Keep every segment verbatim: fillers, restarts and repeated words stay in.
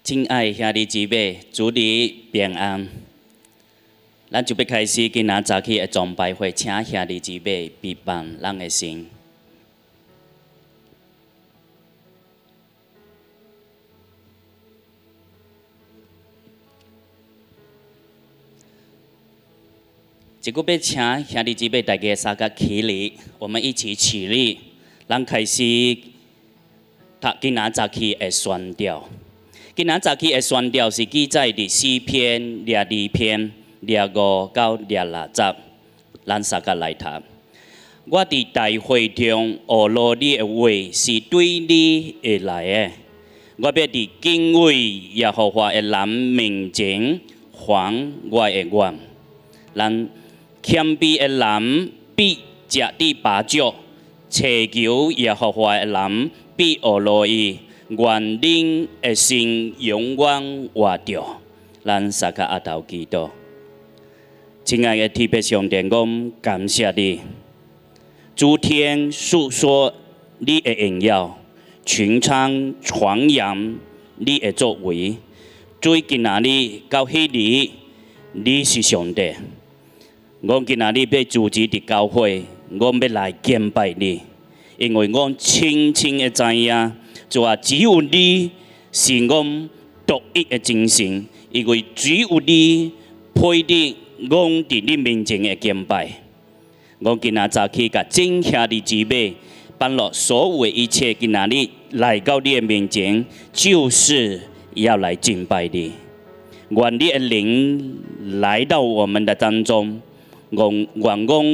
亲爱兄弟姊妹，主你平安。咱就要开始今仔早起的崇拜会，请兄弟姊妹陪伴咱的心。这个要请兄弟姊妹大家三个起立，我们一起起立，咱开始读今仔早起的宣调。今仔早起的宣调是记载伫四篇、廿二篇、廿五到廿六十，咱三个来读。我伫大会中学罗你的话是对你而来的，我要伫敬畏耶和华的人面前还我的愿。咱谦卑的人必食得饱足，祈求耶和华的人必学罗伊。愿恁的心永远活着，咱三个阿头祈祷。亲爱的天父上帝，我感谢你，诸天述说你的荣耀，群苍传扬你的作为。最今仔日到迄日，你是上帝。我今仔日要主持伫教会，我要来敬拜你，因为我清清的知影。就话只有你是我独一的精神，因为只有你配得我伫你面前的敬拜。我今仔早起甲真兄弟姊妹办了所有的一切，今仔日来到你的面前，就是要来敬拜你。愿你的灵来到我们的当中，愿愿我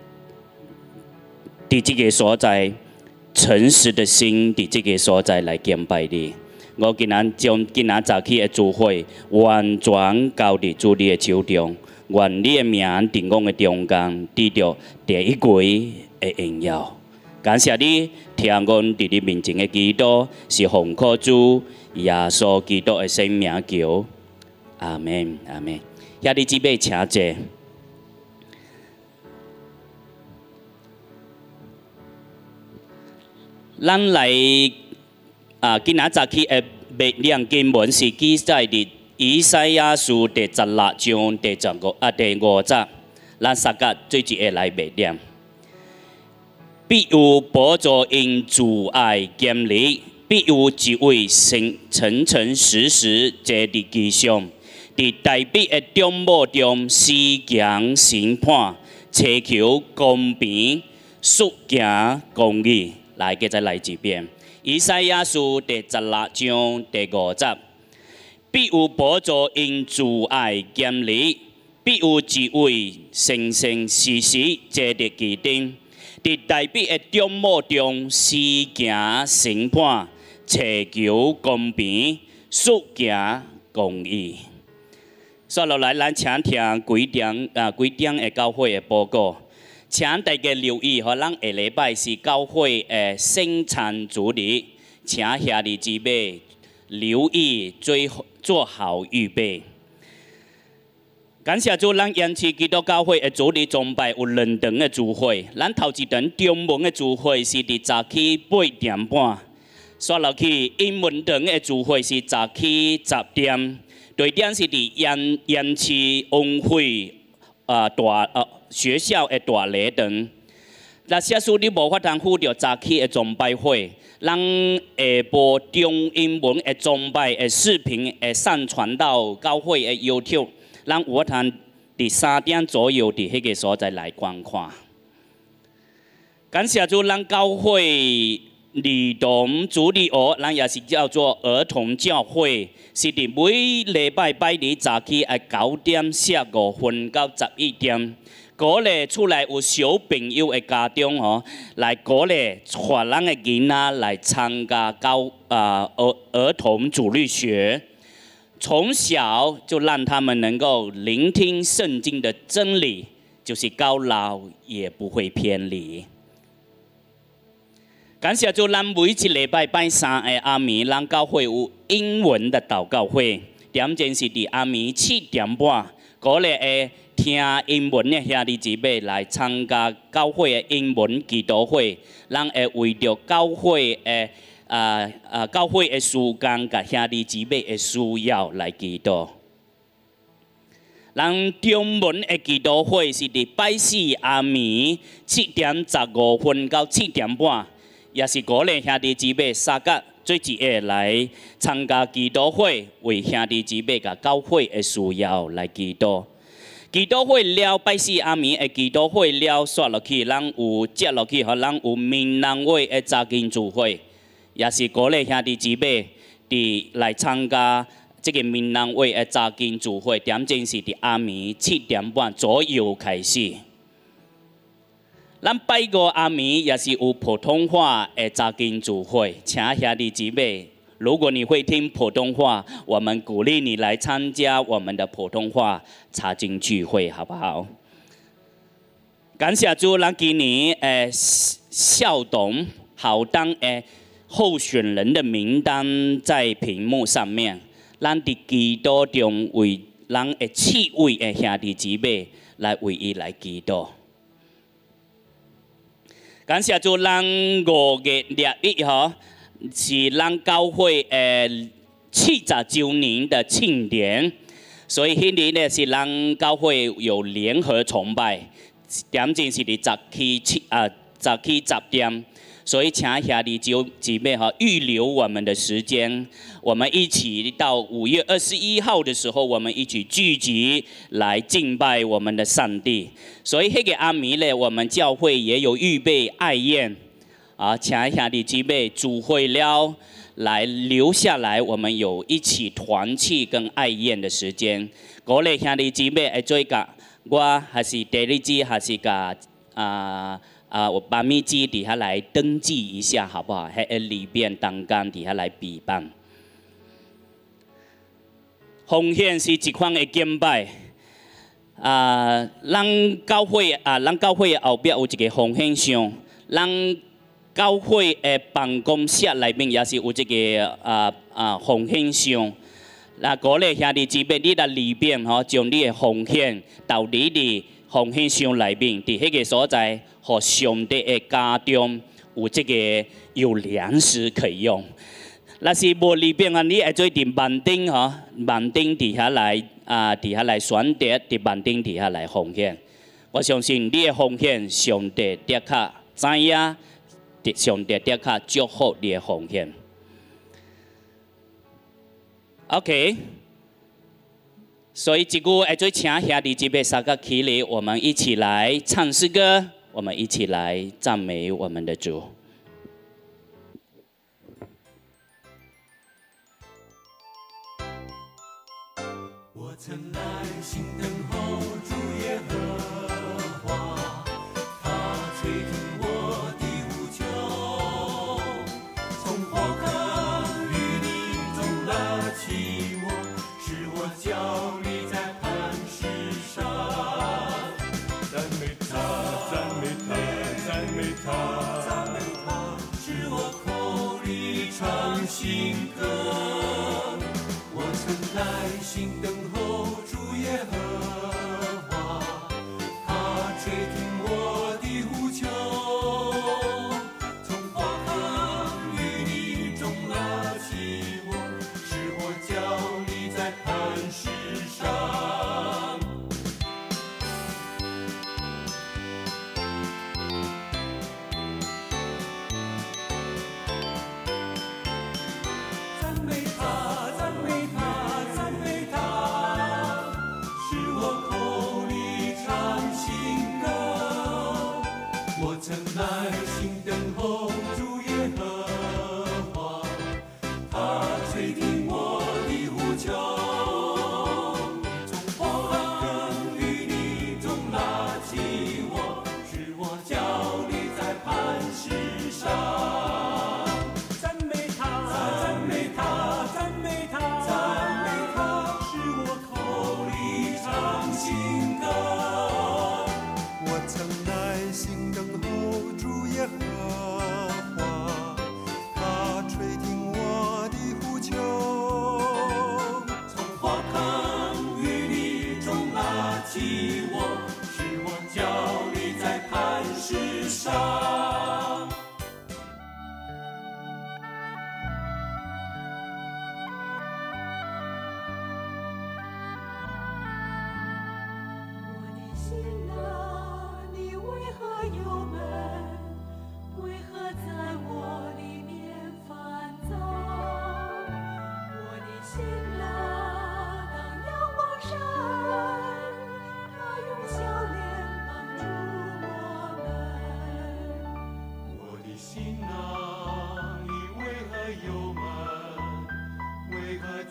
伫这个所在。诚实的心伫这个所在来敬拜你。我今仔将今仔早起的聚会完全交伫主你的手中，愿你的名伫我的中间得到第一位的荣耀。感谢你听我伫你面前的祈祷，是奉靠主耶稣基督的圣名求，阿门，阿门。兄弟姊妹，请坐。咱来啊，今仔早起的默念经文是记载伫以赛亚书第十六章第十五啊第五节，咱三个最一个来默念。必有宝座因主爱建立，必有一位诚诚诚实实坐伫其上，伫大必的众目中施行审判，祈求公平，肃行公义。来，再再来一遍。以赛亚书第十六章第五节，必有宝座因主爱建立，必有一位诚诚实实坐伫其顶，伫大必的众目中施行审判，祈求公平，肃行公义。接落来，咱请听几点啊几点的教会的报告。请大家留意，吼，咱下礼拜是教会的圣餐主日，请兄弟姊妹留意做做好预备。感谢主，咱延期基督教会的主日崇拜有两场的聚会，咱头一场中文的聚会是伫早起八点半，刷落去英文场的聚会是早起十点，地点是伫延延期翁会啊大啊。学校的大礼堂，那假使你无法通赴着早起的崇拜会，咱下晡中英文的崇拜的视频会上传到教会的 YouTube， 咱有法通伫三点左右伫迄个所在来观看。感谢主，咱教会儿童主日学，咱也是叫做儿童教会，是伫每礼拜拜日早起的九点四十五分到十一点。鼓励出来有小朋友的家长吼，来鼓励带咱的囡仔来参加教啊儿儿童主日学，从小就让他们能够聆听圣经的真理，就是到老也不会偏离。感谢主，咱每一礼拜拜三的暗暝，咱教会有英文的祷告会，点钟是伫暗暝七点半，鼓励的。听英文的兄弟姊妹来参加教会的英文祈祷会，咱会为着教会的啊啊教会的事工，甲兄弟姊妹的需要来祈祷。咱中门的祈祷会是伫拜四暗暝七点十五分到七点半，也是鼓励兄弟姊妹三甲做一下来参加祈祷会，为兄弟姊妹甲教会的需要来祈祷。祈祷会了，拜四暗暝的祈祷会了，刷落去，咱有接落去，互咱有闽南话的早间聚会，也是鼓励兄弟姊妹伫来参加。 这个闽南话的早间聚会，点正是伫暗暝七点半左右开始。咱拜五暗暝也是有普通话的早间聚会，请兄弟姊妹，如果你会听普通话，我们鼓励你来参加我们的普通话查经聚会，好不好？感谢主，咱今年诶校董好当诶候选人的名单在屏幕上面。 咱伫祈祷中为咱的七位的兄弟姊妹来为伊来祈祷。感谢主，咱五月廿一号是咱教会诶七十周年的庆典，所以迄年呢是咱教会有联合崇拜，点正是伫十七七啊十七十点。 所以，请兄弟姊妹哈预留我们的时间，我们一起到五月二十一号的时候，我们一起聚集来敬拜我们的上帝。所以，那个暗暝呢，我们教会也有预备爱宴啊，请兄弟姊妹主会了来留下来，我们有一起团契跟爱宴的时间。鼓励兄弟姊妹来做个，我还是第二支还是个啊。 啊，我把秘籍底下来登记一下，好不好？喺里边当间底下来比办。奉献是一款的敬拜。啊，咱教会啊，咱教会后壁有一个奉献箱，咱教会的办公室内面也是有一个啊啊奉献箱。那鼓励兄弟姊妹，你来里边吼，将你的奉献投入伫奉献箱内面，伫迄个所在。 和上帝的家中有这个有粮食可以用，那是无里边啊，你会做伫万顶吼，万顶底下来啊，底下来选择伫万顶底下来奉献。我相信你的奉献，上帝的确知影，上帝的确祝福你的奉献。OK， 所以这句会做请兄弟姊妹三个起立，我们一起来唱诗歌。 我们一起来赞美我们的主。 我曾耐心等候主耶和华，他垂听我的呼求，从火坑与泥中拉起我，使我脚立在磐石上。 赞美他，赞美他，赞美他，赞美他，使我口里唱新歌。我曾耐心等候主耶和华，他垂听我的呼求，从火坑与泥中拉起我，使我脚立在磐石上。 赞美他，赞美他，赞美他。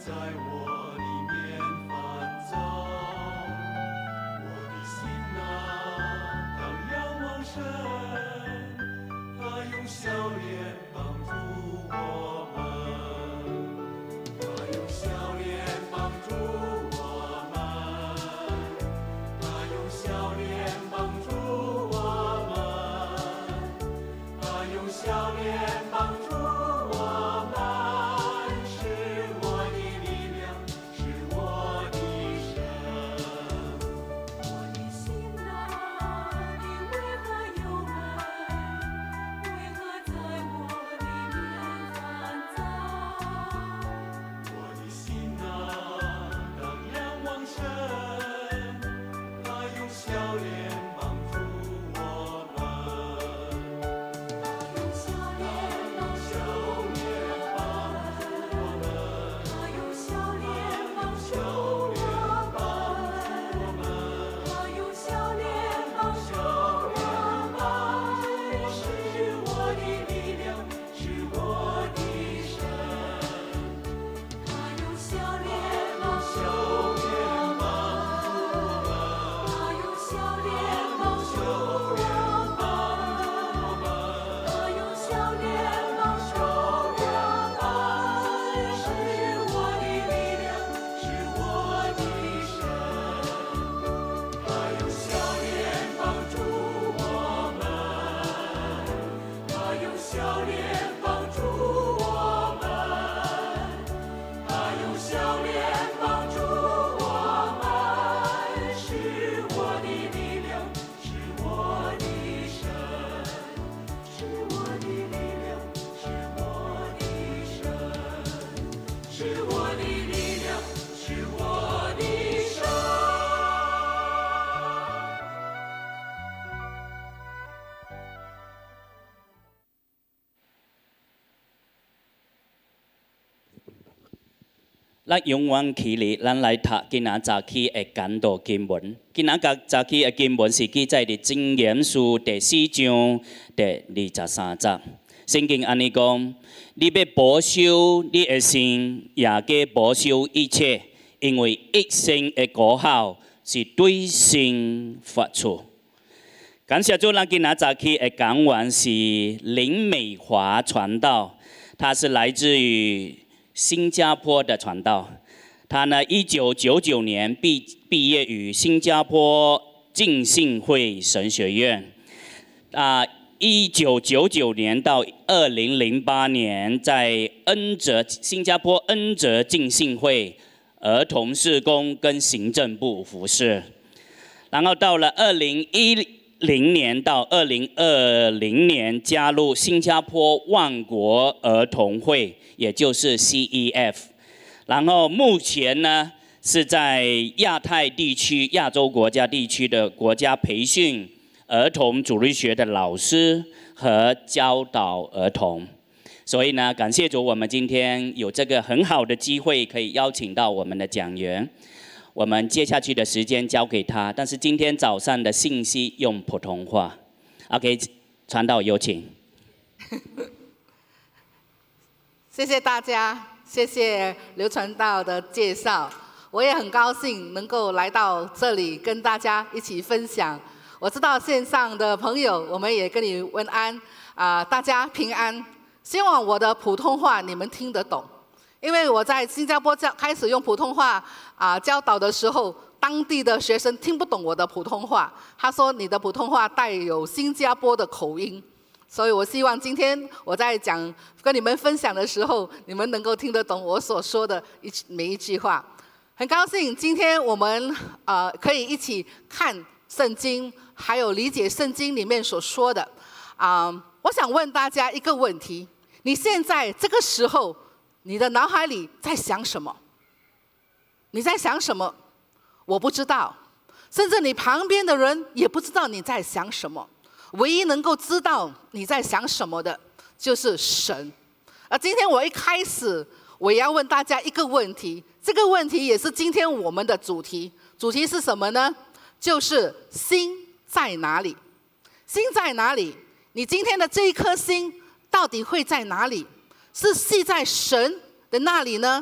在我里面烦躁，我的心啊，当仰望神，他用笑脸帮助我们，他用笑脸帮助我们，他用笑脸帮助我们，他用笑脸帮助我们。 咱永远起嚟，咱来读今仔早起的讲道经文。今仔个早起的经文是记载伫箴言书第四章第二十三节。圣经安尼讲：你要保守你的心，也加保守一切，因为一生的果效是对心发出。感谢主，咱今仔早起的讲完是林美华传道，他是来自于新加坡的传道，他呢，一九九九年毕毕业于新加坡浸信会神学院，啊，一九九九年到二零零八年在恩泽新加坡恩泽浸信会儿童事工跟行政部服侍，然后到了二零一零年到二零二零年加入新加坡万国儿童会，也就是 C E F。然后目前呢是在亚太地区、亚洲国家地区的国家培训儿童主日学的老师和教导儿童。所以呢，感谢主，我们今天有这个很好的机会，可以邀请到我们的讲员。我们接下去的时间交给他，但是今天早上的信息用普通话。OK， 传道有请。 谢谢大家，谢谢刘传道的介绍。我也很高兴能够来到这里跟大家一起分享。我知道线上的朋友，我们也跟你问安啊、呃，大家平安。希望我的普通话你们听得懂。因为我在新加坡教开始用普通话啊、呃、教导的时候，当地的学生听不懂我的普通话，他说你的普通话带有新加坡的口音，所以我希望今天我在讲跟你们分享的时候，你们能够听得懂我所说的一每一句话。很高兴今天我们呃可以一起看圣经，还有理解圣经里面所说的啊、呃。我想问大家一个问题：你现在这个时候，你的脑海里在想什么？你在想什么？我不知道，甚至你旁边的人也不知道你在想什么。唯一能够知道你在想什么的，就是神。而今天我一开始，我也要问大家一个问题，这个问题也是今天我们的主题。主题是什么呢？就是心在哪里？心在哪里？你今天的这一颗心到底会在哪里？是系在神的那里呢，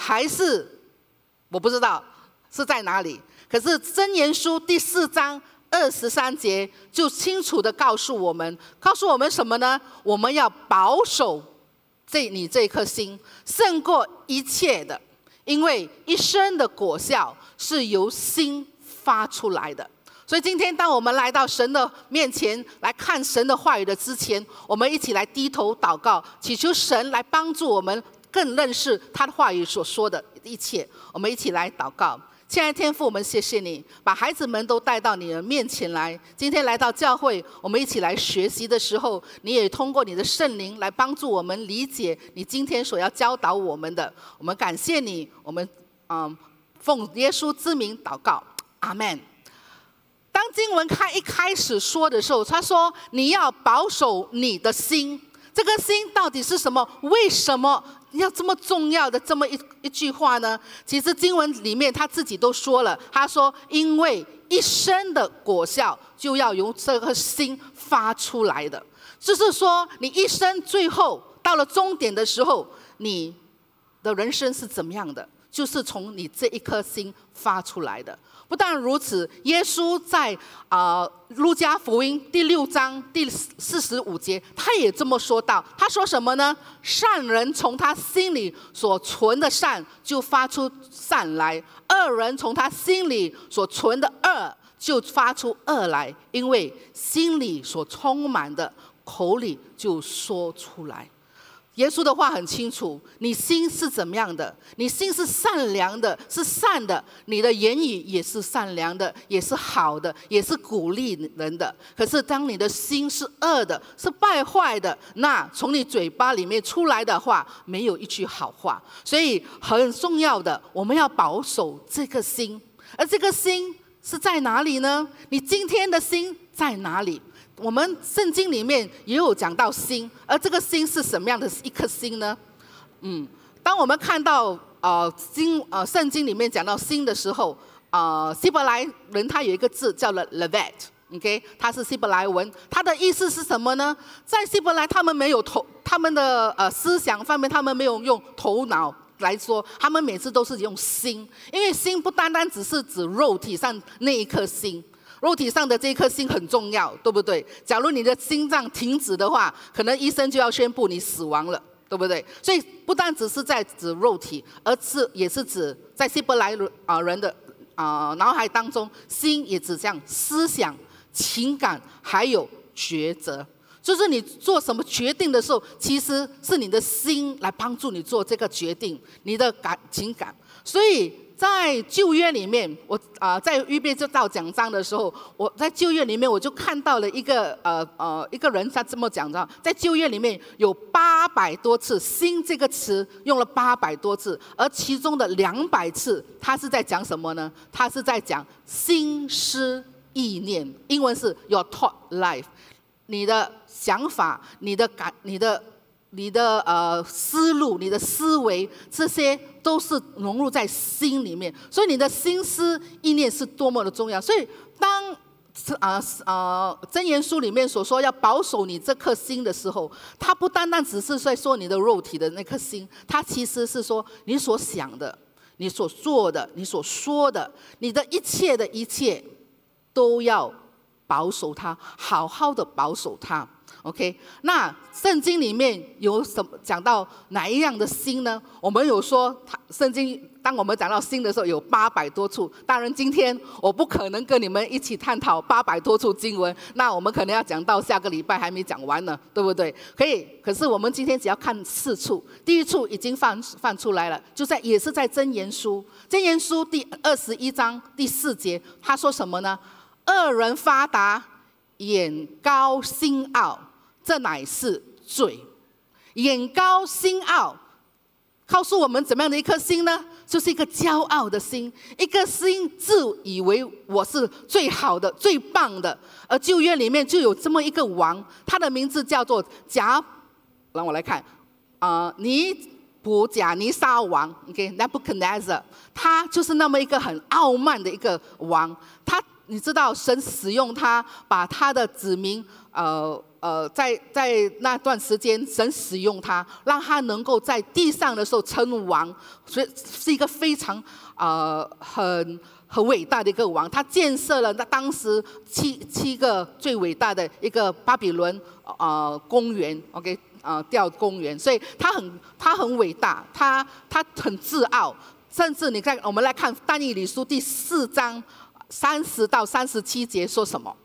还是我不知道是在哪里。可是箴言书第四章二十三节就清楚的告诉我们，告诉我们什么呢？我们要保守这你这颗心，胜过一切的，因为一生的果效是由心发出来的。所以今天当我们来到神的面前来看神的话语的之前，我们一起来低头祷告，祈求神来帮助我们更认识他的话语所说的一切。我们一起来祷告。亲爱的天父，我们谢谢你把孩子们都带到你的面前来。今天来到教会，我们一起来学习的时候，你也通过你的圣灵来帮助我们理解你今天所要教导我们的。我们感谢你，我们嗯奉耶稣之名祷告，阿们。当经文开一开始说的时候，他说你要保守你的心。这个心到底是什么？为什么要这么重要的这么一一句话呢？其实经文里面他自己都说了，他说因为一生的果效就要由这颗心发出来的，就是说你一生最后到了终点的时候，你的人生是怎么样的，就是从你这一颗心发出来的。不但如此，耶稣在啊、呃、路加福音第六章第四十五节，他也这么说到。他说什么呢？善人从他心里所存的善就发出善来，恶人从他心里所存的恶就发出恶来，因为心里所充满的，口里就说出来。耶稣的话很清楚，你心是怎么样的？你心是善良的，是善的，你的言语也是善良的，也是好的，也是鼓励人的。可是当你的心是恶的，是败坏的，那从你嘴巴里面出来的话，没有一句好话。所以很重要的，我们要保守这个心。而这个心是在哪里呢？你今天的心在哪里？我们圣经里面也有讲到心，而这个心是什么样的一颗心呢？嗯，当我们看到呃经呃圣经里面讲到心的时候，呃希伯来人他有一个字叫了 levet，OK， 它是希伯来文，它的意思是什么呢？在希伯来他们没有头，他们的呃思想方面他们没有用头脑来说，他们每次都是用心，因为心不单单只是指肉体上那一颗心。肉体上的这一颗心很重要，对不对？假如你的心脏停止的话，可能医生就要宣布你死亡了，对不对？所以不单只是在指肉体，而是也是指在希伯来人的啊、呃、脑海当中，心也指向思想、情感还有抉择。就是你做什么决定的时候，其实是你的心来帮助你做这个决定，你的感情感。所以在旧约里面，我啊、呃、在预备这道讲章的时候，我在旧约里面我就看到了一个呃呃一个人，他这么讲的，在旧约里面有八百多次“心”这个词用了八百多次，而其中的两百次，他是在讲什么呢？他是在讲心思意念，英文是 your thought life， 你的想法、你的感、你的。你的呃思路、你的思维，这些都是融入在心里面，所以你的心思意念是多么的重要。所以当啊啊箴言书里面所说要保守你这颗心的时候，它不单单只是在说你的肉体的那颗心，它其实是说你所想的、你所做的、你所说的，你的一切的一切都要保守它，好好的保守它。OK， 那圣经里面有什么讲到哪一样的心呢？我们有说，圣经当我们讲到心的时候，有八百多处。当然，今天我不可能跟你们一起探讨八百多处经文，那我们可能要讲到下个礼拜还没讲完呢，对不对？可以，可是我们今天只要看四处。第一处已经放放出来了，就在也是在箴言书，箴言书第二十一章第四节，他说什么呢？恶人发达，眼高心傲。这乃是罪。眼高心傲，告诉我们怎么样的一颗心呢？就是一个骄傲的心，一个心自以为我是最好的、最棒的。而旧约里面就有这么一个王，他的名字叫做贾，让我来看，啊、呃，尼布甲尼撒王 ，OK， Nebuchadnezzar， 他就是那么一个很傲慢的一个王。他，你知道，神使用他，把他的子民，呃。 呃，在在那段时间，神使用他，让他能够在地上的时候称王，所以是一个非常呃很很伟大的一个王。他建设了那当时七七个最伟大的一个巴比伦呃公园 ，OK。呃，吊公园，所以他很他很伟大，他他很自傲，甚至你看，我们来看但以理书第四章三十到三十七节说什么？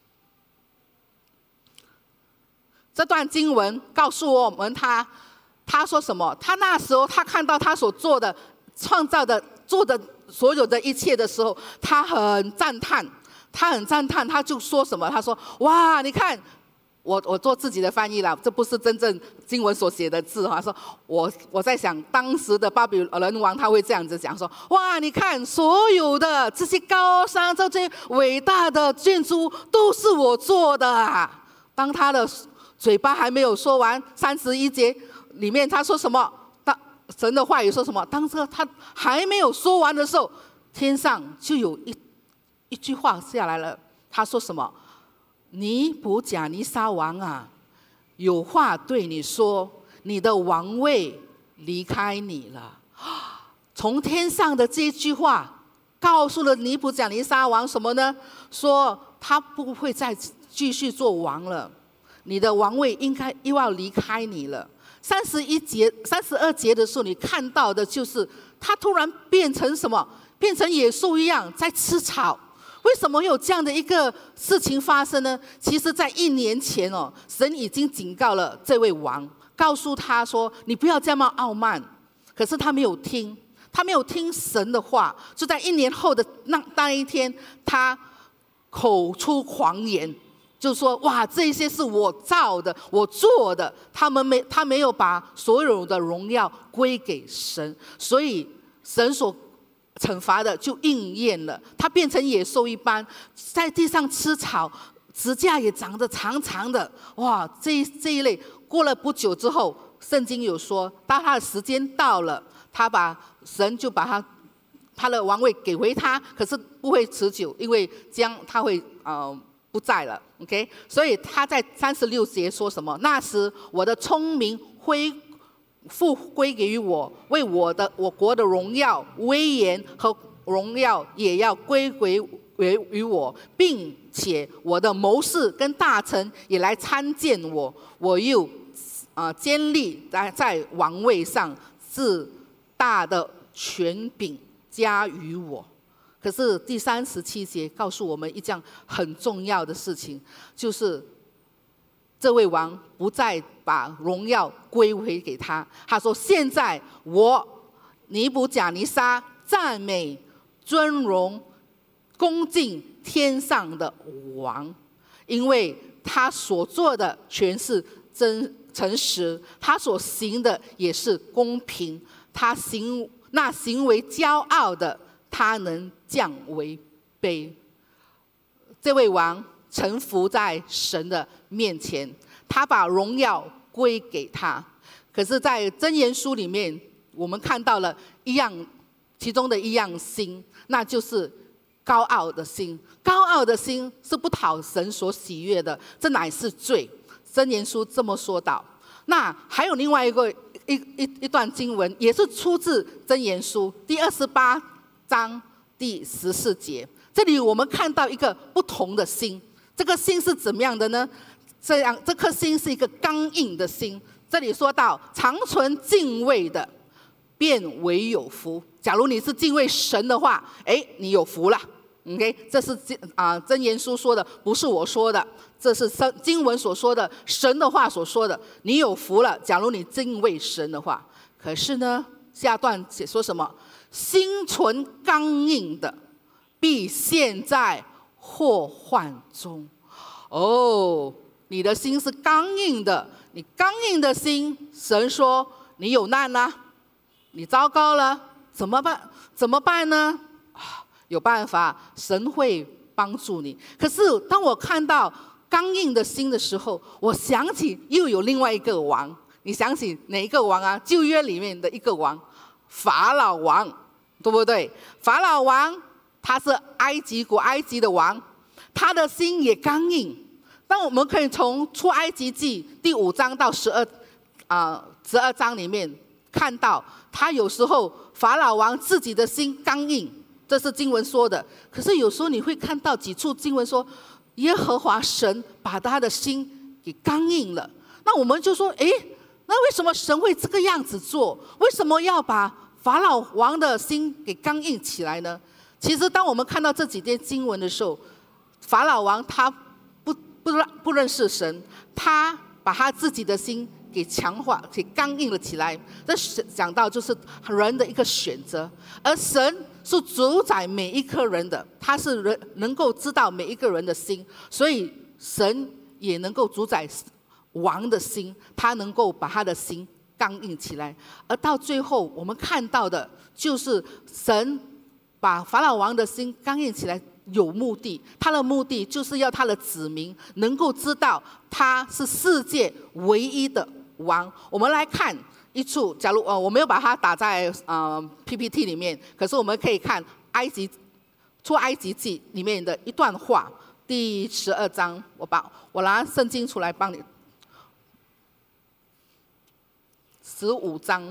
这段经文告诉我们他他说什么？他那时候他看到他所做的、创造的、做的所有的一切的时候，他很赞叹，他很赞叹，他就说什么？他说：“哇，你看。”我我做自己的翻译了，这不是真正经文所写的字哈。说我我在想，当时的巴比伦王他会这样子讲说：哇，你看所有的这些高山、这些伟大的建筑都是我做的啊。当他的嘴巴还没有说完，三十一节里面他说什么？当神的话语说什么？当这他还没有说完的时候，天上就有一一句话下来了。他说什么？尼布甲尼撒王啊，有话对你说，你的王位离开你了。从天上的这句话，告诉了尼布甲尼撒王什么呢？说他不会再继续做王了，你的王位应该又要离开你了。三十一节、三十二节的时候，你看到的就是他突然变成什么？变成野兽一样在吃草。为什么有这样的一个事情发生呢？其实在一年前哦，神已经警告了这位王，告诉他说：“你不要这么傲慢。”可是他没有听，他没有听神的话。就在一年后的那那一天，他口出狂言，就说：“哇，这些是我造的，我做的。”他们没，他没有把所有的荣耀归给神，所以神所惩罚的就应验了，他变成野兽一般，在地上吃草，指甲也长得长长的。哇，这这一类过了不久之后，圣经有说，当他的时间到了，他把神就把他他的王位给回他，可是不会持久，因为将他会呃不在了。OK， 所以他在三十六节说什么？那时我的聪明恢复归给于我，为我的我国的荣耀、威严和荣耀也要归归于我，并且我的谋士跟大臣也来参见我，我又啊坚立在在王位上，自大的权柄加于我。可是第三十七节告诉我们一件很重要的事情，就是这位王不再把荣耀归回给他。他说：“现在我尼布甲尼撒赞美、尊荣、恭敬天上的王，因为他所做的全是真诚实，他所行的也是公平。他行那行为骄傲的，他能降为卑。”这位王臣服在神的面前，他把荣耀归给他。可是在箴言书里面，我们看到了一样，其中的一样心，那就是高傲的心。高傲的心是不讨神所喜悦的，这乃是罪。箴言书这么说道。那还有另外一个一一一段经文，也是出自箴言书第二十八章第十四节。这里我们看到一个不同的心，这个心是怎么样的呢？这样，这颗心是一个刚硬的心。这里说到，常存敬畏的，便为有福。假如你是敬畏神的话，哎，你有福了。OK， 这是啊箴言书说的，不是我说的，这是经文所说的，神的话所说的。你有福了，假如你敬畏神的话。可是呢，下段写说什么？心存刚硬的，必陷在祸患中。哦，你的心是刚硬的，你刚硬的心，神说你有难啦、啊，你糟糕了，怎么办？怎么办呢？有办法，神会帮助你。可是当我看到刚硬的心的时候，我想起又有另外一个王。你想起哪一个王啊？旧约里面的一个王，法老王，对不对？法老王他是埃及古埃及的王，他的心也刚硬。 当我们可以从出埃及记第五章到十二啊十二章里面看到，他有时候法老王自己的心刚硬，这是经文说的。可是有时候你会看到几处经文说，耶和华神把他的心给刚硬了。那我们就说，诶，那为什么神会这个样子做？为什么要把法老王的心给刚硬起来呢？其实当我们看到这几篇经文的时候，法老王他不不不认识神，他把他自己的心给强化、给刚硬了起来。这讲到就是人的一个选择，而神是主宰每一个人的，他是人能够知道每一个人的心，所以神也能够主宰王的心，他能够把他的心刚硬起来。而到最后我们看到的就是神把法老王的心刚硬起来有目的，他的目的就是要他的子民能够知道他是世界唯一的王。我们来看一处，假如呃我没有把它打在呃 P P T 里面，可是我们可以看埃及出埃及记里面的一段话，第十二章，我把我拿圣经出来帮你。十五章，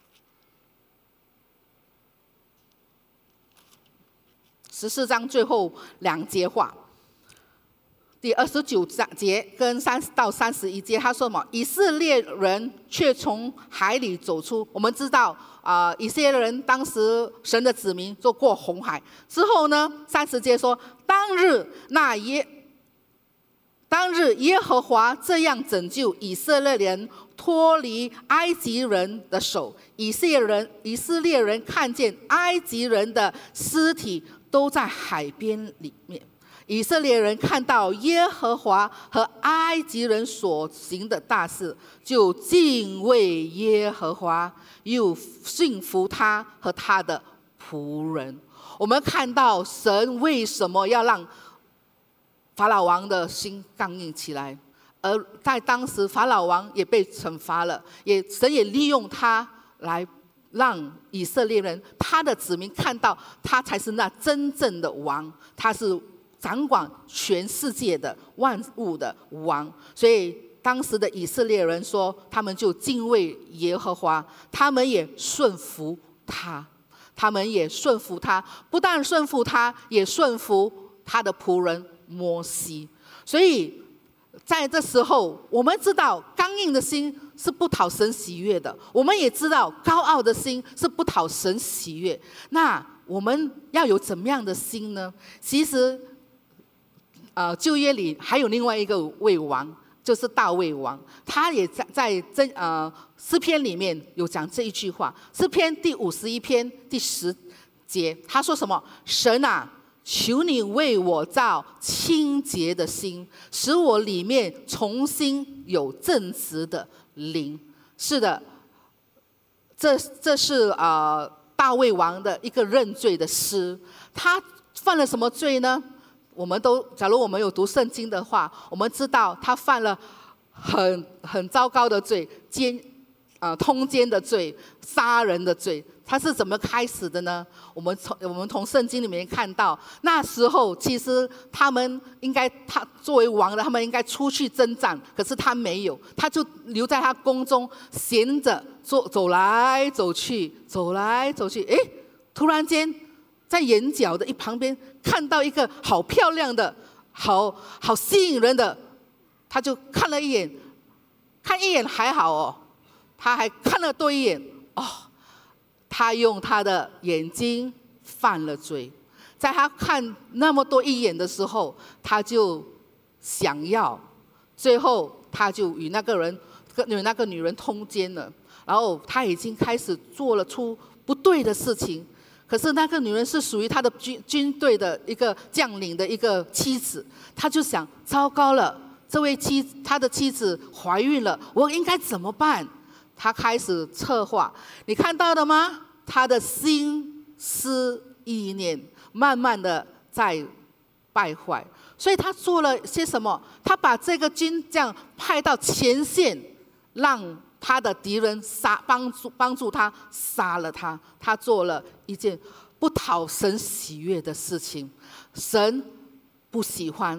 十四章最后两节话，第二十九节跟三到三十一节，他说什么？以色列人却从海里走出。我们知道啊、呃，以色列人当时神的子民就过红海之后呢，三十节说，当日那耶当日耶和华这样拯救以色列人脱离埃及人的手，以色列人以色列人看见埃及人的尸体都在海边里面。以色列人看到耶和华和埃及人所行的大事，就敬畏耶和华，又信服他和他的仆人。我们看到神为什么要让法老王的心刚硬起来，而在当时法老王也被惩罚了，也神也利用他来让以色列人他的子民看到他才是那真正的王，他是掌管全世界的万物的王。所以当时的以色列人说，他们就敬畏耶和华，他们也顺服他，他们也顺服他，不但顺服他，也顺服他的仆人摩西。所以在这时候，我们知道刚硬的心是不讨神喜悦的，我们也知道高傲的心是不讨神喜悦。那我们要有怎么样的心呢？其实呃，旧约里还有另外一个位王，就是大卫王，他也在在真呃诗篇里面有讲这一句话。诗篇第五十一篇第十节，他说什么？神啊，求你为我造清洁的心，使我里面重新有正直的灵。是的，这这是呃大卫王的一个认罪的诗。他犯了什么罪呢？我们都，假如我们有读圣经的话，我们知道他犯了很很糟糕的罪，奸呃通奸的罪，杀人的罪。他是怎么开始的呢？我们从我们从圣经里面看到，那时候其实他们应该，他作为王的，他们应该出去征战，可是他没有，他就留在他宫中闲着，走走来走去，走来走去。诶，突然间在眼角的一旁边看到一个好漂亮的、好好吸引人的，他就看了一眼，看一眼还好哦，他还看了多一眼哦。他用他的眼睛犯了罪，在他看那么多一眼的时候，他就想要，最后他就与那个人、与那个女人通奸了，然后他已经开始做了出不对的事情。可是那个女人是属于他的军军队的一个将领的一个妻子，他就想：糟糕了，这位妻他的妻子怀孕了，我应该怎么办？他开始策划，你看到了吗？他的心思意念慢慢的在败坏，所以他做了些什么？他把这个军将派到前线，让他的敌人杀，帮助帮助他杀了他。他做了一件不讨神喜悦的事情，神不喜欢，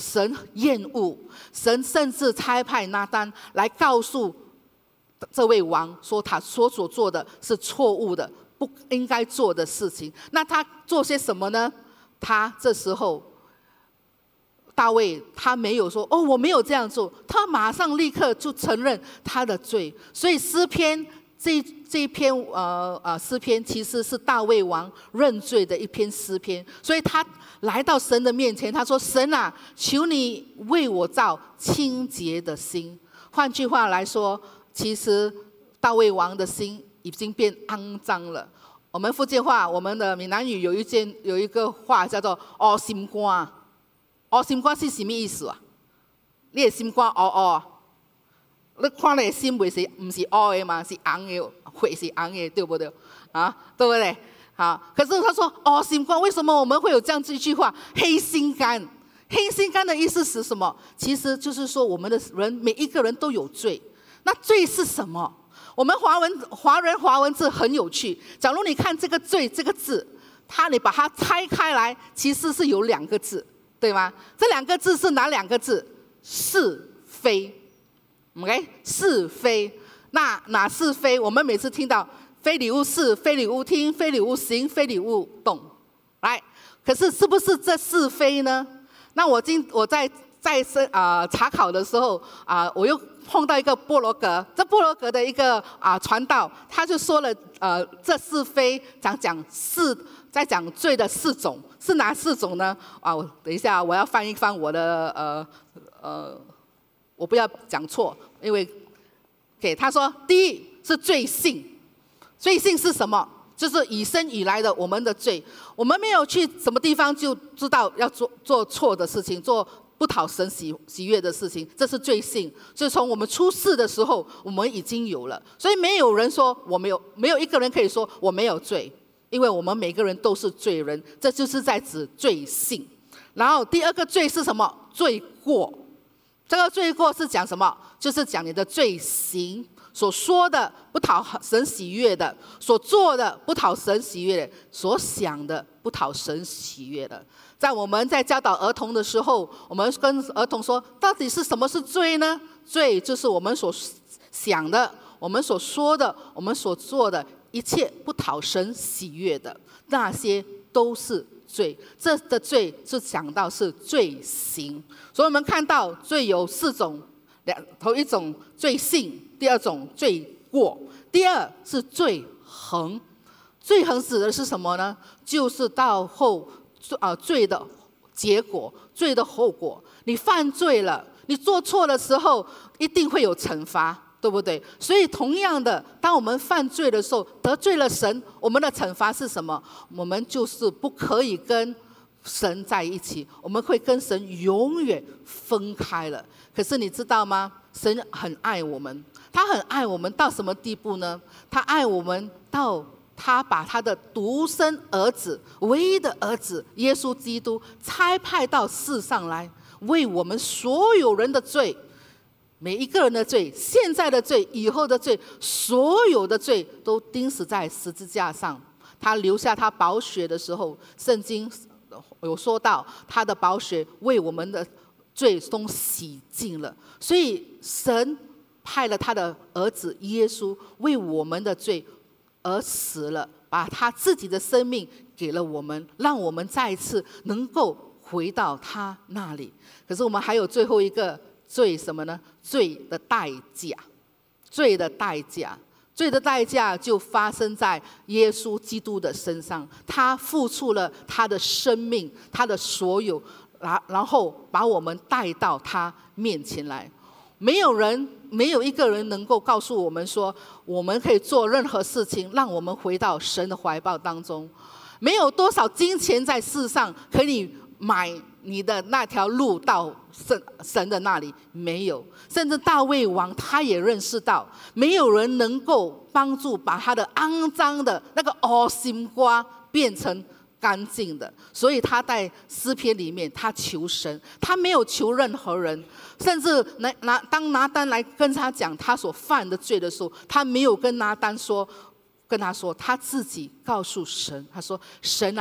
神厌恶，神甚至差派拿单来告诉这位王说，他所所做的是错误的，不应该做的事情。那他做些什么呢？他这时候，大卫他没有说哦，我没有这样做，他马上立刻就承认他的罪。所以诗篇这这一篇呃呃诗篇其实是大卫王认罪的一篇诗篇，所以他来到神的面前，他说：“神啊，求你为我造清洁的心。”换句话来说，其实大卫王的心已经变肮脏了。我们福建话，我们的闽南语有一件有一个话叫做“黑心肝”。黑心肝是什么意思啊？你的心肝黑黑，你看你的心不是不是黑的吗？是红的，血是红的，对不对？啊，对不对？好，可是他说黑心肝，为什么我们会有这样一句话？黑心肝，黑心肝的意思是什么？其实就是说，我们的人每一个人都有罪。那罪是什么？我们华文华人华文字很有趣。假如你看这个“罪”这个字，它你把它拆开来，其实是有两个字，对吗？这两个字是哪两个字？是非。OK， 是非。那哪是非？我们每次听到非礼勿视、非礼勿听、非礼勿行、非礼勿动，来，可是是不是这是非呢？那我今我在在啊、呃、查考的时候啊、呃，我又碰到一个部落格，这部落格的一个啊、呃、传道，他就说了呃这是非讲讲是在讲罪的四种，是哪四种呢？啊，我等一下我要翻一翻我的呃呃，我不要讲错，因为给他说第一是罪性，罪性是什么？就是以生以来的我们的罪，我们没有去什么地方就知道要做做错的事情，做不讨神喜喜悦的事情，这是罪性。所以从我们出世的时候，我们已经有了，所以没有人说我没有，没有一个人可以说我没有罪，因为我们每个人都是罪人，这就是在指罪性。然后第二个罪是什么？罪过。这个罪过是讲什么？就是讲你的罪行。所说的不讨神喜悦的，所做的不讨神喜悦的，所想的不讨神喜悦的。在我们在教导儿童的时候，我们跟儿童说，到底是什么是罪呢？罪就是我们所想的，我们所说的，我们所做的一切不讨神喜悦的，那些都是罪。这的罪是讲到是罪行。所以我们看到罪有四种，两头一种罪性，第二种罪过，第二是罪衡。罪衡指的是什么呢？就是到后啊罪的结果，罪的后果。你犯罪了，你做错的时候，一定会有惩罚，对不对？所以同样的，当我们犯罪的时候，得罪了神，我们的惩罚是什么？我们就是不可以跟神在一起，我们会跟神永远分开了。可是你知道吗？神很爱我们，他很爱我们到什么地步呢？他爱我们到他把他的独生儿子，唯一的儿子耶稣基督差派到世上来，为我们所有人的罪，每一个人的罪，现在的罪，以后的罪，所有的罪都钉死在十字架上。他留下他宝血的时候，圣经有说到他的宝血为我们的罪都洗净了。所以神派了他的儿子耶稣为我们的罪而死了，把他自己的生命给了我们，让我们再一次能够回到他那里。可是我们还有最后一个罪什么呢？罪的代价。罪的代价，罪的代价就发生在耶稣基督的身上，他付出了他的生命，他的所有，然后把我们带到他面前来。没有人，没有一个人能够告诉我们说，我们可以做任何事情让我们回到神的怀抱当中。没有多少金钱在世上可以买你的那条路到神神的那里，没有。甚至大卫王他也认识到，没有人能够帮助把他的肮脏的那个黑心瓜变成干净的，所以他在诗篇里面他求神，他没有求任何人。甚至拿拿当拿单来跟他讲他所犯的罪的时候，他没有跟拿单说，跟他说他自己告诉神，他说：神啊，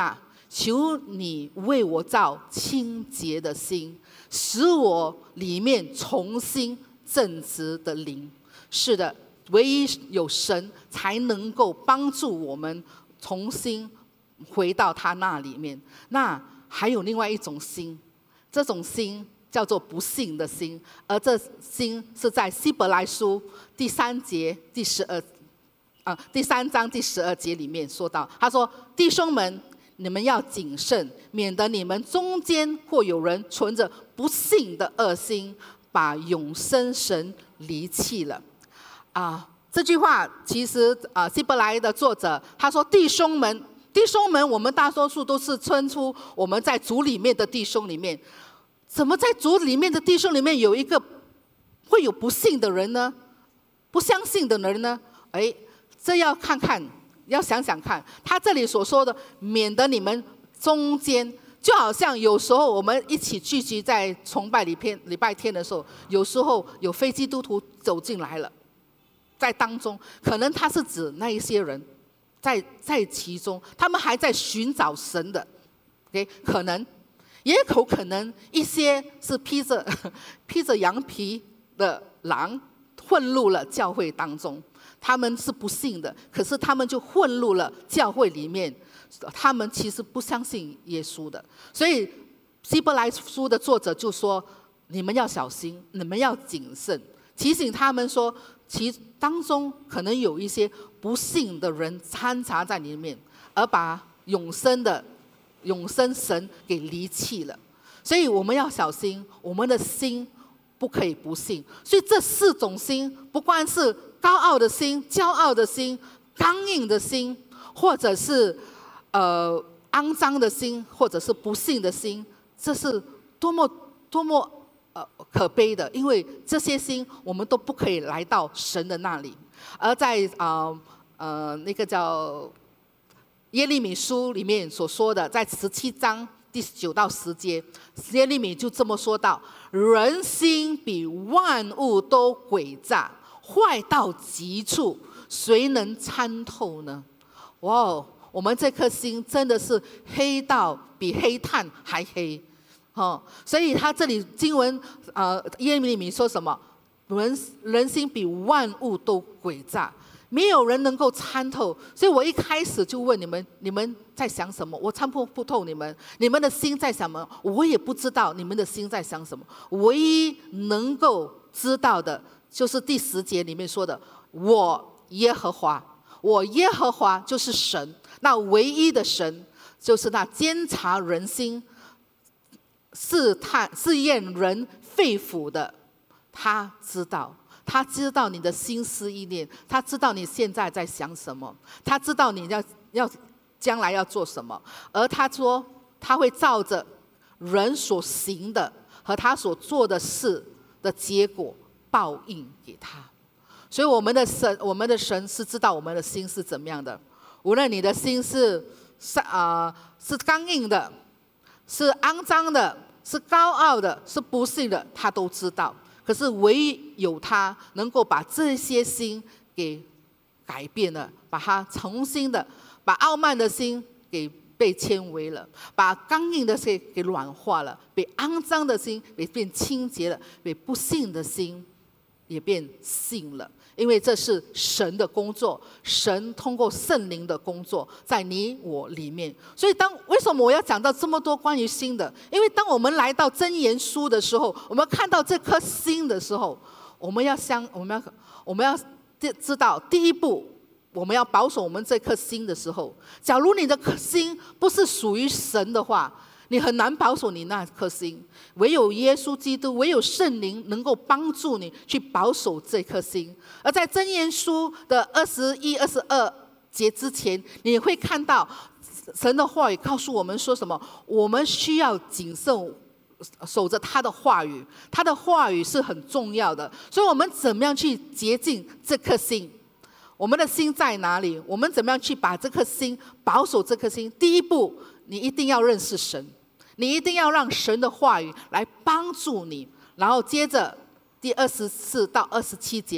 求你为我造清洁的心，使我里面重新正直的灵。是的，唯一有神才能够帮助我们重新回到他那里面。那还有另外一种心，这种心叫做不信的心，而这心是在希伯来书第三节第十二啊第三章第十二节里面说到，他说：“弟兄们，你们要谨慎，免得你们中间或有人存着不信的恶心，把永生神离弃了。”啊，这句话其实啊，希伯来的作者他说：“弟兄们，弟兄们，我们大多数都是称出我们在主里面的弟兄里面，怎么在主里面的弟兄里面有一个会有不信的人呢？不相信的人呢？哎，这要看看，要想想看，他这里所说的，免得你们中间。”就好像有时候我们一起聚集在崇拜礼天礼拜天的时候，有时候有非基督徒走进来了，在当中，可能他是指那一些人，在在其中，他们还在寻找神的 ，OK， 可能，也有可能一些是披着披着羊皮的狼混入了教会当中，他们是不信的，可是他们就混入了教会里面。他们其实不相信耶稣的，所以希伯来书的作者就说：“你们要小心，你们要谨慎。”提醒他们说，其当中可能有一些不信的人掺杂在里面，而把永生的永生神给离弃了。所以我们要小心，我们的心不可以不信。所以这四种心，不管是高傲的心、骄傲的心、刚硬的心，或者是呃，肮脏的心，或者是不信的心，这是多么多么呃可悲的，因为这些心我们都不可以来到神的那里。而在啊 呃, 呃那个叫耶利米书里面所说的，在十七章第九到十节，耶利米就这么说到：人心比万物都诡诈，坏到极处，谁能参透呢？哇哦！我们这颗心真的是黑到比黑炭还黑，哦，所以他这里经文，呃，耶利米说什么？人人心比万物都诡诈，没有人能够参透。所以我一开始就问你们：你们在想什么？我参不不透你们，你们的心在想什么？我也不知道你们的心在想什么。唯一能够知道的，就是第十节里面说的：我耶和华，我耶和华就是神。那唯一的神，就是那监察人心、试探试验人肺腑的，他知道，他知道你的心思意念，他知道你现在在想什么，他知道你要要将来要做什么，而他说他会照着人所行的和他所做的事的结果报应给他。所以我们的神，我们的神是知道我们的心是怎么样的。无论你的心是啊、呃、是刚硬的，是肮脏的，是高傲的，是不幸的，他都知道。可是唯一有他能够把这些心给改变了，把它重新的，把傲慢的心给被纤维了，把刚硬的心给软化了，被肮脏的心给变清洁了，被不信的心也变信了。因为这是神的工作，神通过圣灵的工作在你我里面。所以当为什么我要讲到这么多关于心的？因为当我们来到箴言书的时候，我们看到这颗心的时候，我们要相我们要我们要知道，第一步我们要保守我们这颗心的时候，假如你的心不是属于神的话，你很难保守你那颗心。唯有耶稣基督，唯有圣灵能够帮助你去保守这颗心。而在箴言书的二十一、二十二节之前，你会看到神的话语告诉我们说什么？我们需要谨慎守着他的话语，他的话语是很重要的。所以我们怎么样去洁净这颗心？我们的心在哪里？我们怎么样去把这颗心保守这颗心？第一步，你一定要认识神。你一定要让神的话语来帮助你，然后接着第二十四到二十七节，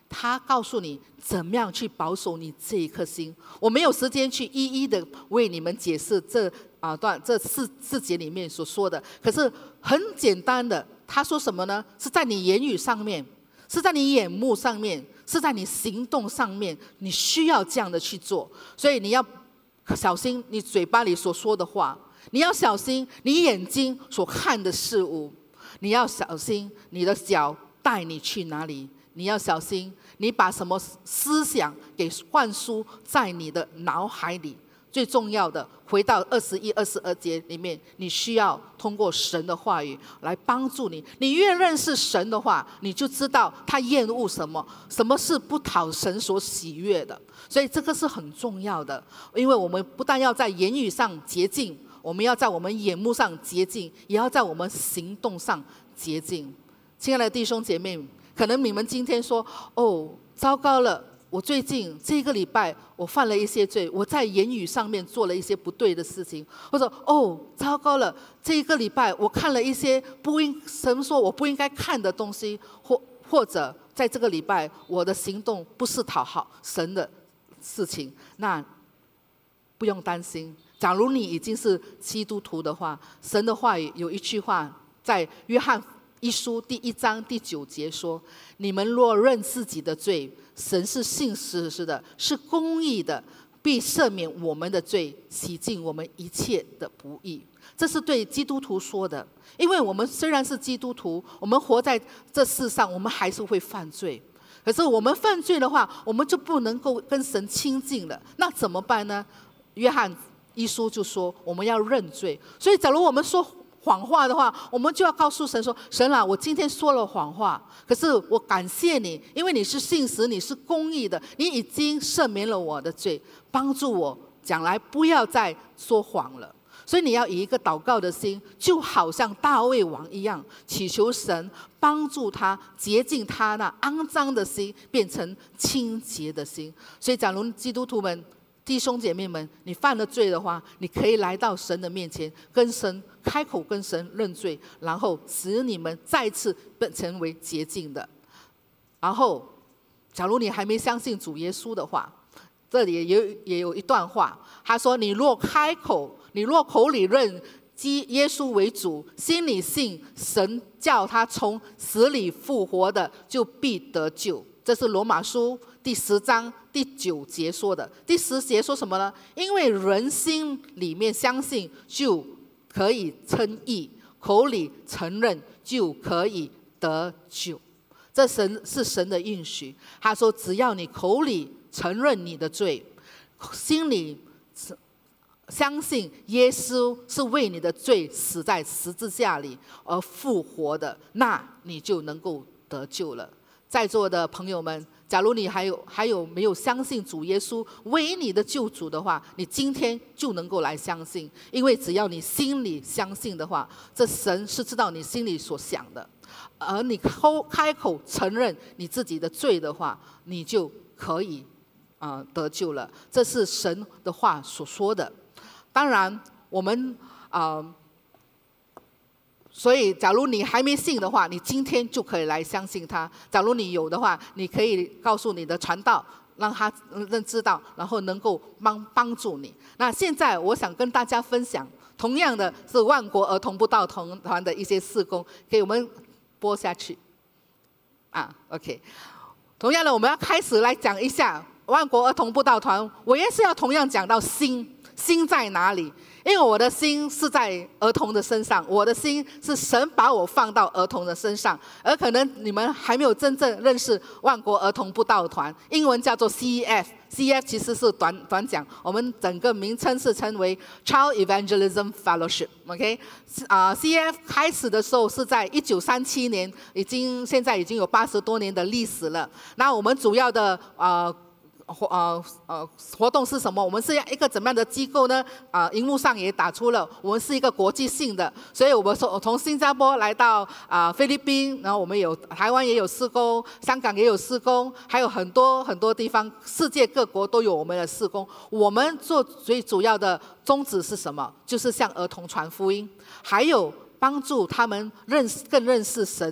他告诉你怎么样去保守你这一颗心。我没有时间去一一的为你们解释这啊段这四四节里面所说的，可是很简单的，他说什么呢？是在你言语上面，是在你眼目上面，是在你行动上面，你需要这样的去做。所以你要小心你嘴巴里所说的话，你要小心你眼睛所看的事物，你要小心你的脚带你去哪里。你要小心，你把什么思想给灌输在你的脑海里。最重要的，回到二十一、二十二节里面，你需要通过神的话语来帮助你。你越认识神的话，你就知道他厌恶什么，什么是不讨神所喜悦的。所以这个是很重要的，因为我们不但要在言语上洁净，我们要在我们眼目上洁净，也要在我们行动上洁净。亲爱的弟兄姐妹，可能你们今天说：“哦，糟糕了！我最近这个礼拜我犯了一些罪，我在言语上面做了一些不对的事情。”或者：“哦，糟糕了！这一个礼拜我看了一些不应神说我不应该看的东西，或或者在这个礼拜我的行动不是讨好神的事情。”那不用担心，假如你已经是基督徒的话，神的话语有一句话在约翰一书第一章第九节说：“你们若认自己的罪，神是信实的，是公义的，必赦免我们的罪，洗净我们一切的不义。”这是对基督徒说的。因为我们虽然是基督徒，我们活在这世上，我们还是会犯罪。可是我们犯罪的话，我们就不能够跟神亲近了。那怎么办呢？约翰一书就说我们要认罪。所以假如我们说谎话的话，我们就要告诉神说：“神啊，我今天说了谎话，可是我感谢你，因为你是信实，你是公义的，你已经赦免了我的罪，帮助我将来不要再说谎了。”所以你要以一个祷告的心，就好像大卫王一样，祈求神帮助他洁净他那肮脏的心，变成清洁的心。所以假如基督徒们、弟兄姐妹们，你犯了罪的话，你可以来到神的面前，跟神开口跟神认罪，然后使你们再次成为洁净的。然后假如你还没相信主耶稣的话，这里也有也有一段话，他说：“你若开口，你若口里认基耶稣为主，心里信神叫他从死里复活的，就必得救。”这是罗马书第十章第九节说的。第十节说什么呢？因为人心里面相信，就可以称义；口里承认，就可以得救。这神是神的应许。他说，只要你口里承认你的罪，心里相信耶稣是为你的罪死在十字架里而复活的，那你就能够得救了。在座的朋友们，假如你还有还有没有相信主耶稣为你的救主的话，你今天就能够来相信。因为只要你心里相信的话，这神是知道你心里所想的，而你开口承认你自己的罪的话，你就可以啊、呃、得救了。这是神的话所说的。当然我们啊、呃所以假如你还没信的话，你今天就可以来相信他。假如你有的话，你可以告诉你的传道，让他认知道，然后能够帮帮助你。那现在我想跟大家分享，同样的是万国儿童布道团的一些事工，给我们播下去啊 OK。 同样的，我们要开始来讲一下万国儿童布道团，我也是要同样讲到心，心在哪里？因为我的心是在儿童的身上，我的心是神把我放到儿童的身上。而可能你们还没有真正认识万国儿童布道团，英文叫做 C E F，C E F 其实是短短讲，我们整个名称是称为 Child Evangelism Fellowship。OK， 啊、呃、，C E F 开始的时候是在一九三七年，已经现在已经有八十多年的历史了。那我们主要的啊。呃活呃呃活动是什么？我们是一个怎么样的机构呢？啊、呃，荧幕上也打出了，我们是一个国际性的，所以我们从从新加坡来到啊、呃、菲律宾，然后我们有台湾也有事工，香港也有事工，还有很多很多地方，世界各国都有我们的事工。我们做最主要的宗旨是什么？就是向儿童传福音，还有帮助他们认识更认识神。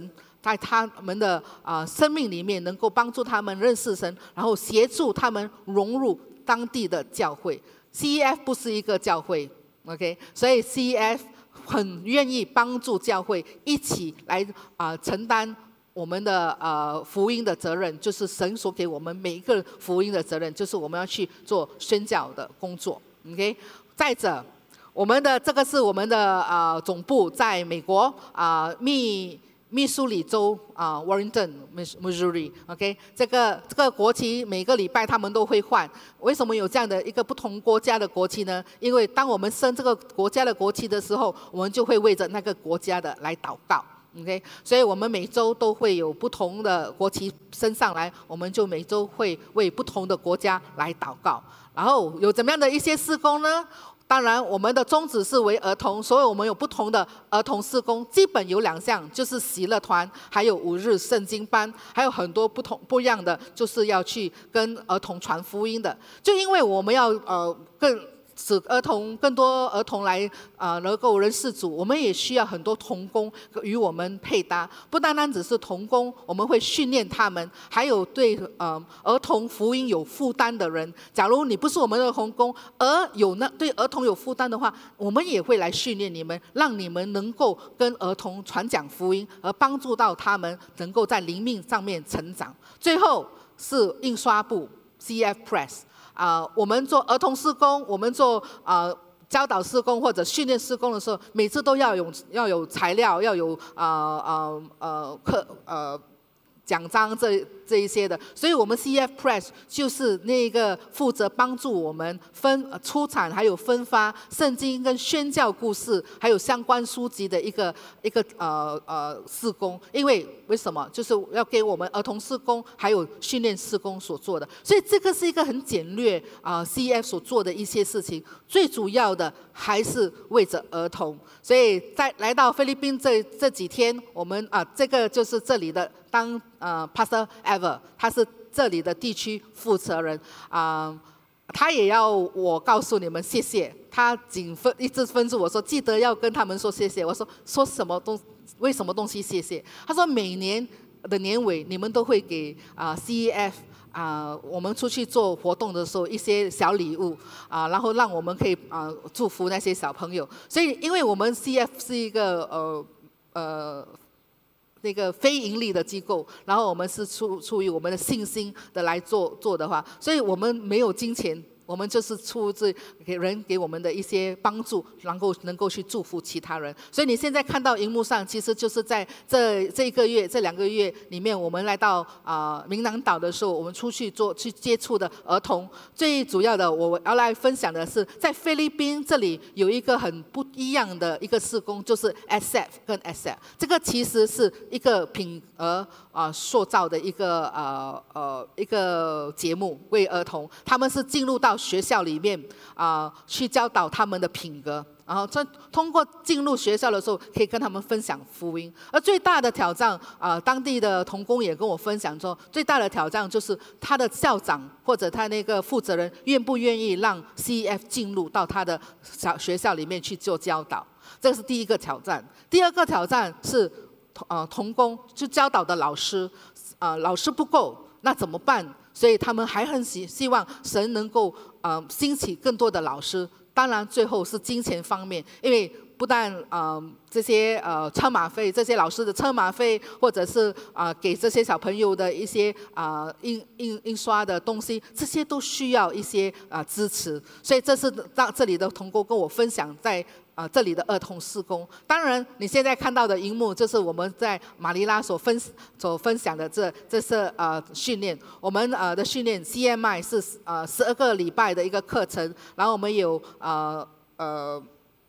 在他们的啊、呃、生命里面，能够帮助他们认识神，然后协助他们融入当地的教会。C E F 不是一个教会 ，OK， 所以 C E F 很愿意帮助教会一起来啊、呃、承担我们的呃福音的责任，就是神所给我们每一个福音的责任，就是我们要去做宣教的工作 ，OK。再者，我们的这个是我们的呃总部在美国啊、呃、密。密苏里州啊、呃、，Warrenton, Missouri，OK，、okay? 这个这个国旗每个礼拜他们都会换。为什么有这样的一个不同国家的国旗呢？因为当我们升这个国家的国旗的时候，我们就会为着那个国家的来祷告 ，OK， 所以我们每周都会有不同的国旗升上来，我们就每周会为不同的国家来祷告。然后有怎么样的一些事工呢？当然，我们的宗旨是为儿童，所以我们有不同的儿童事工，基本有两项，就是喜乐团，还有五日圣经班，还有很多不同不一样的，就是要去跟儿童传福音的。就因为我们要呃更使儿童更多儿童来啊、呃、能够认识主，我们也需要很多童工与我们配搭，不单单只是童工，我们会训练他们，还有对呃儿童福音有负担的人。假如你不是我们的童工，而有那对儿童有负担的话，我们也会来训练你们，让你们能够跟儿童传讲福音，而帮助到他们能够在灵命上面成长。最后是印刷部 C E F Press。啊、呃，我们做儿童事工，我们做啊、呃、教导事工或者训练事工的时候，每次都要有要有材料，要有啊啊呃课呃奖章这这一些的，所以我们 C E F Press 就是那个负责帮助我们分出产还有分发圣经跟宣教故事，还有相关书籍的一个一个呃呃事工。因为为什么？就是要给我们儿童事工还有训练事工所做的，所以这个是一个很简略啊、呃、C E F 所做的一些事情。最主要的还是为着儿童，所以在来到菲律宾这这几天，我们啊、呃、这个就是这里的当呃 Pastor Ever， 他是这里的地区负责人啊、呃，他也要我告诉你们谢谢，他仅分一直吩咐我说记得要跟他们说谢谢。我说说什么东为什么东西谢谢？他说每年的年尾你们都会给啊、呃、C E F。啊、呃，我们出去做活动的时候，一些小礼物啊、呃，然后让我们可以啊、呃、祝福那些小朋友。所以，因为我们 C F 是一个呃呃那个非盈利的机构，然后我们是出出于我们的信心的来做做的话，所以我们没有金钱。我们就是出自给人给我们的一些帮助，然后能够去祝福其他人。所以你现在看到荧幕上，其实就是在这这一个月、这两个月里面，我们来到啊、呃、明南岛的时候，我们出去做去接触的儿童。最主要的，我要来分享的是，在菲律宾这里有一个很不一样的一个事工，就是 S F 跟 S F。这个其实是一个品儿啊、呃、塑造的一个呃呃一个节目，为儿童，他们是进入到学校里面啊、呃，去教导他们的品格，然后这通过进入学校的时候，可以跟他们分享福音。而最大的挑战啊、呃，当地的童工也跟我分享说，最大的挑战就是他的校长或者他那个负责人愿不愿意让 C E F 进入到他的小学校里面去做教导，这是第一个挑战。第二个挑战是呃童工就教导的老师啊、呃，老师不够，那怎么办？所以他们还很希希望神能够呃兴起更多的老师，当然最后是金钱方面，因为不但呃这些呃车马费，这些老师的车马费，或者是啊、呃、给这些小朋友的一些啊、呃、印印印刷的东西，这些都需要一些啊、呃、支持，所以这是让这里的同工跟我分享在。啊、呃，这里的儿童事工，当然你现在看到的荧幕，就是我们在马尼拉所分所分享的这这是呃训练，我们呃的训练 C M I 是呃十二个礼拜的一个课程，然后我们有呃呃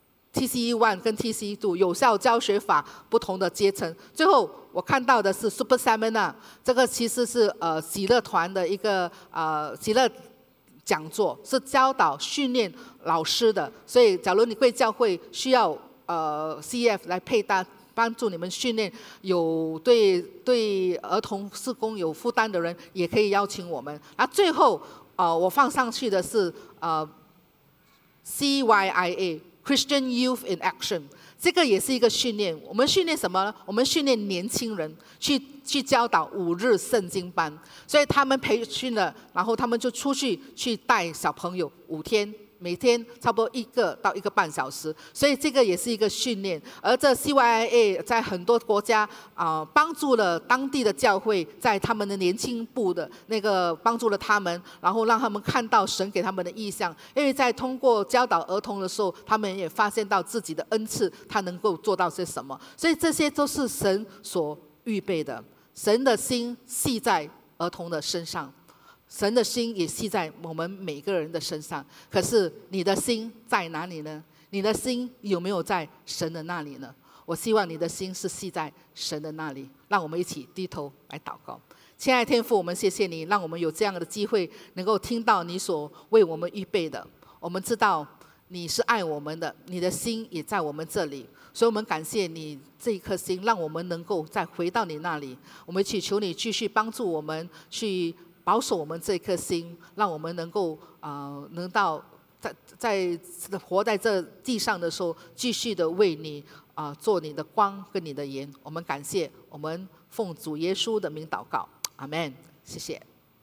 T C E one 跟 T C E two 有效教学法不同的阶层，最后我看到的是 Super Seminar， 这个其实是呃喜乐团的一个呃喜乐。讲座是教导训练老师的，所以假如你贵教会需要呃 C E F 来配搭帮助你们训练有对对儿童事工有负担的人，也可以邀请我们。啊，最后呃我放上去的是呃 C Y I A Christian Youth in Action， 这个也是一个训练。我们训练什么呢？我们训练年轻人去去教导五日圣经班，所以他们培训了，然后他们就出去去带小朋友五天。每天差不多一个到一个半小时，所以这个也是一个训练。而这 C Y I A 在很多国家啊、呃，帮助了当地的教会，在他们的年轻部的那个帮助了他们，然后让他们看到神给他们的意象。因为在通过教导儿童的时候，他们也发现到自己的恩赐，他能够做到些什么。所以这些都是神所预备的。神的心系在儿童的身上。神的心也系在我们每个人的身上，可是你的心在哪里呢？你的心有没有在神的那里呢？我希望你的心是系在神的那里。让我们一起低头来祷告。亲爱的天父，我们谢谢你，让我们有这样的机会，能够听到你所为我们预备的。我们知道你是爱我们的，你的心也在我们这里，所以我们感谢你这一颗心，让我们能够再回到你那里。我们祈求你继续帮助我们去保守我们这颗心，让我们能够啊、呃，能到在在活在这地上的时候，继续的为你啊、呃、做你的光跟你的盐。我们感谢，我们奉主耶稣的名祷告，阿们。谢谢。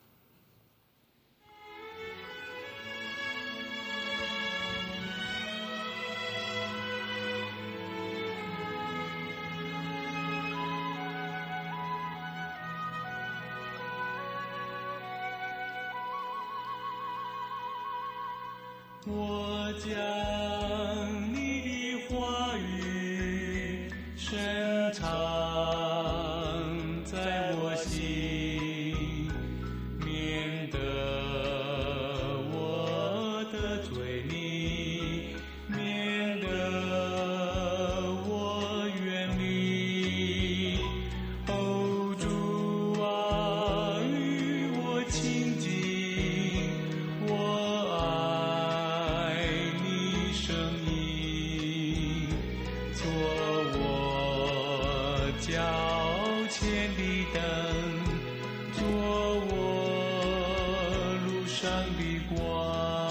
我将你的话语深藏在我心，免得我得罪你，免得我远离。哦，主啊，与我亲近，我爱你声音，做我脚前的灯，做我路上的光。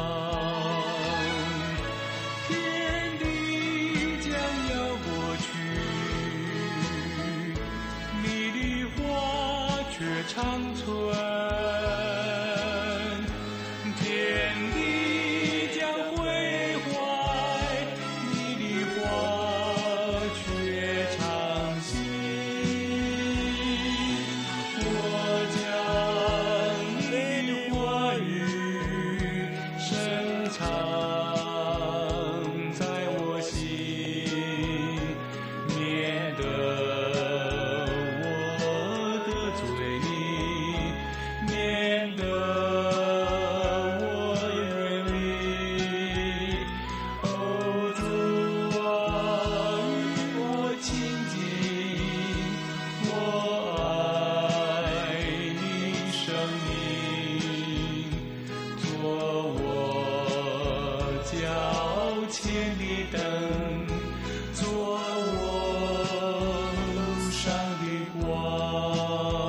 天地将要过去，你的话却长存。天地将毁坏，你的话却长新。我将你的话语深藏在我心，免得我得罪你，免得我远离。哦，主啊，与我亲近，我爱你生命，做我脚前的灯，做我路上的光。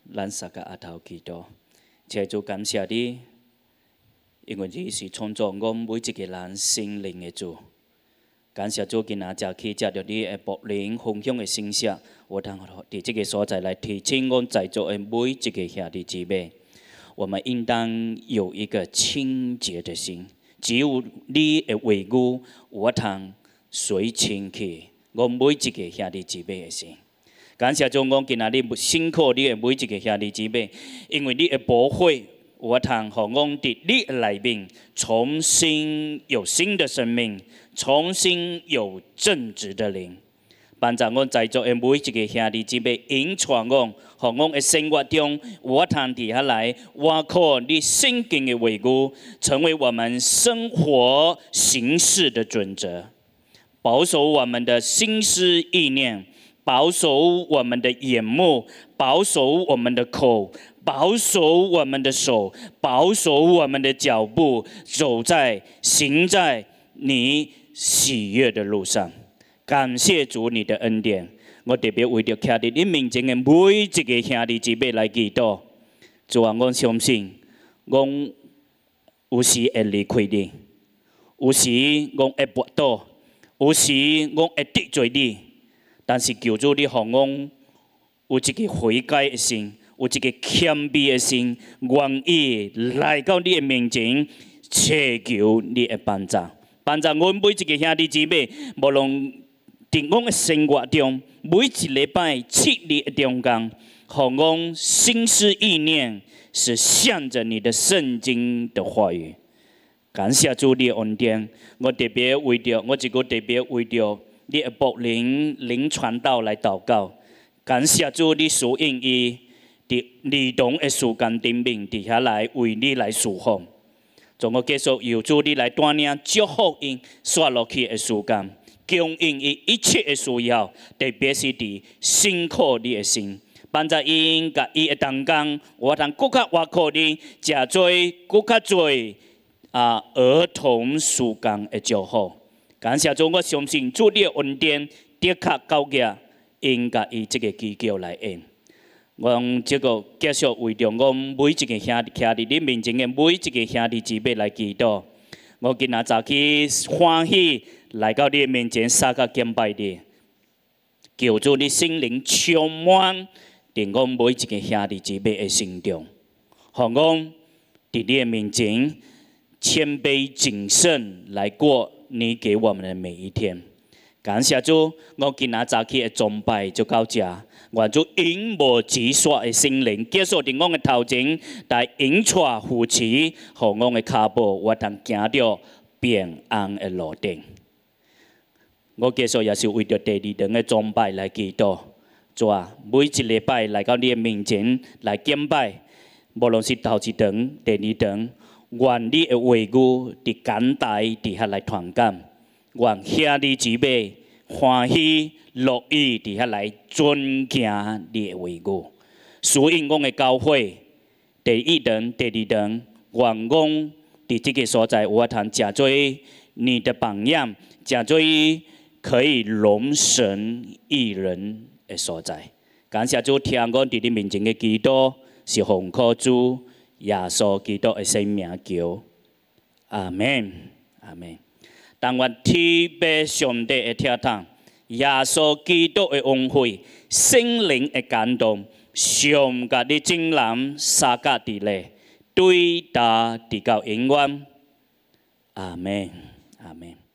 咱三个阿头祈祷，谢主感谢你，因为你是创造我每一个人心灵的主。感谢主，今仔日去接到你的牧灵分享的信息，我通伫这个所在来提醒我在座的每一个兄弟姊妹，我们应当有一个清洁的心。只有你的话语，我通随清去我每一个兄弟姊妹的心。感谢主，我今仔日辛苦你的每一个兄弟姊妹，因为你的保护，我通互我伫你的内面重新有新的生命，重新有正直的灵。帮助我在座的每一个兄弟姊妹，引传我，互我的生活中，我通伫遐来，我靠你圣经的话语，成为我们生活行事的准则，保守我们的心思意念，保守我们的眼目，保守我们的口，保守我们的手，保守我们的脚步，走在行在你喜悦的路上。感谢主你的恩典，我特别为着徛伫你面前的每一个兄弟姊妹来祈祷。主啊，我相信，我有时会离开你，有时我会跋倒，有时我会得罪你，但是求主你互我有一个悔改的心，有一个谦卑的心，愿意来到你的面前，祈求你的帮助，帮助我每一个兄弟姊妹，无论在我的生活中，每一礼拜七日的中间，互我心思意念是向着你的圣经的话语。感谢主你的恩典，我特别为着我一个特别为着你的牧灵灵传道来祷告。感谢主你所应伊伫儿童的时间顶面伫遐来为你来侍奉。从我继续由主你来带领祝福因刷落去的时间。供应伊一切的需要，特别是伫辛苦你的心，帮助因甲伊的同工，我通更较挖苦你，诚多更较多啊儿童时间的祝福。感谢主，我相信主你的恩典的确够格，因甲伊这个基构来用。我这个继续为着我每一个兄弟徛伫你面前的每一个兄弟姊妹来祈祷。我今仔早起欢喜来到你面前，撒个敬拜你，求主你心灵充满伫我每一个兄弟姊妹的心中，互我伫你的面前谦卑谨慎来过你给我们的每一天。感谢主，我今仔早起的崇拜就到这。愿主永无止息的心灵，继续伫我的头前来引带扶持，互我的脚步，我通行着平安的路顶。我继续也是为着第二堂的崇拜来祈祷，主啊，每一礼拜来到你的面前来敬拜，无论是头一堂、第二堂，愿你的话语伫讲台伫遐来传讲，愿兄弟姊妹欢喜乐意伫遐来尊敬你的话语。属因我的教会第一堂、第二堂，愿我伫这个所在，我通诚做你的榜样，诚做可以容神益人的所在。感谢主，听我伫你面前的祈祷，是奉靠主耶稣基督的圣名求，阿门，阿门。但愿天父上帝的疼痛，耶稣基督的恩惠，圣灵的感动，上甲你正人三甲伫咧，对答直到永远，阿门，阿门。